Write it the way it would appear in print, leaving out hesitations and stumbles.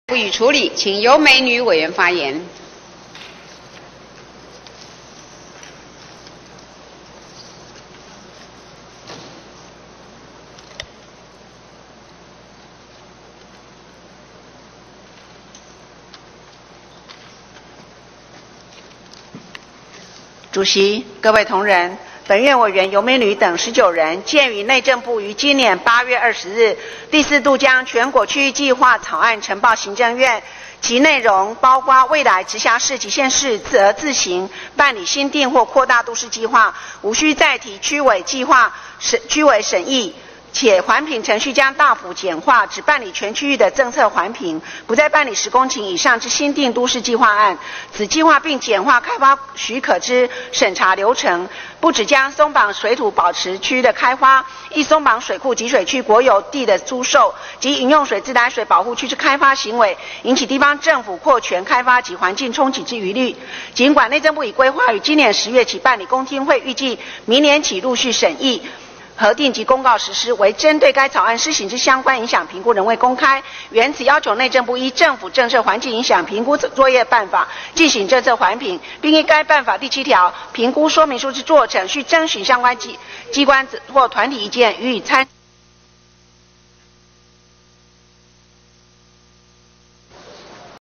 不予处理，请尤美女委员发言。 主席、各位同仁，本院委员尤美女等19人，鉴于内政部于今年8月20日第4度将全国区域计划草案呈报行政院，其内容包括未来直辖市及县市则自行办理新订或扩大都市计划，无需再提区委审议。且环评程序将大幅简化，只办理全区域的政策环评，不再办理10公顷以上之新订都市计划案。此计划并简化开发许可之审查流程，不只将松绑水土保持区的开发，亦松绑水库集水区国有地的租售及饮用水自来水保护区之开发行为，引起地方政府扩权开发及环境冲击之疑虑。尽管内政部已规划于今年10月起办理公听会，预计明年起陆续审议核定及公告实施，为针对该草案施行之相关影响评估仍未公开，原此要求内政部依政府政策环境影响评估作业办法进行政策环评，并依该办法第7条评估说明书之作成，需征询相关机关或团体意见予以参。